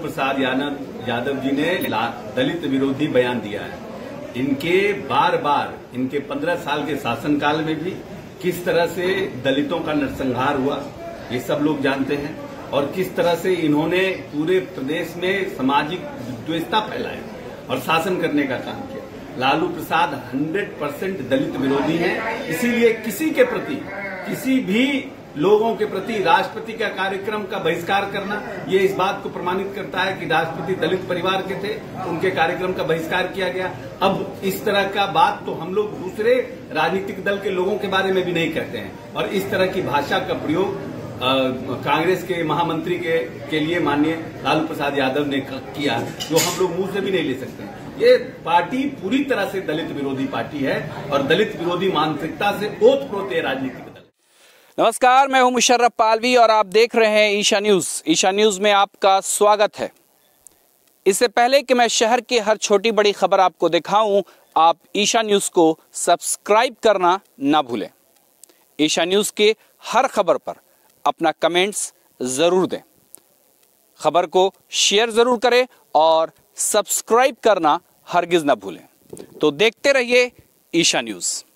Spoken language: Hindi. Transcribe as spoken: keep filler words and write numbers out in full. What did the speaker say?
प्रसाद यादव यादव जी ने दलित विरोधी बयान दिया है। इनके बार बार इनके पंद्रह साल के शासनकाल में भी किस तरह से दलितों का नरसंहार हुआ ये सब लोग जानते हैं, और किस तरह से इन्होंने पूरे प्रदेश में सामाजिक विद्वेषता फैलाई और शासन करने का काम किया। लालू प्रसाद हंड्रेड परसेंट दलित विरोधी हैं, इसीलिए किसी के प्रति, किसी भी लोगों के प्रति राष्ट्रपति का कार्यक्रम का बहिष्कार करना ये इस बात को प्रमाणित करता है कि राष्ट्रपति दलित परिवार के थे, उनके कार्यक्रम का बहिष्कार किया गया। अब इस तरह का बात तो हम लोग दूसरे राजनीतिक दल के लोगों के बारे में भी नहीं करते हैं, और इस तरह की भाषा का प्रयोग कांग्रेस के महामंत्री के, के लिए माननीय लालू प्रसाद यादव ने किया, जो हम लोग मुंह से भी नहीं ले सकते। ये पार्टी पूरी तरह से दलित विरोधी पार्टी है और दलित विरोधी मानसिकता से ओतप्रोत है राजनीतिक दल। नमस्कार, मैं हूं मुशर्रफ पालवी और आप देख रहे हैं ईशा न्यूज। ईशा न्यूज में आपका स्वागत है। इससे पहले कि मैं शहर की हर छोटी बड़ी खबर आपको दिखाऊं, आप ईशा न्यूज को सब्सक्राइब करना ना भूलें। ईशा न्यूज के हर खबर पर अपना कमेंट्स जरूर दें, खबर को शेयर जरूर करें और सब्सक्राइब करना हरगिज ना भूलें। तो देखते रहिए ईशा न्यूज।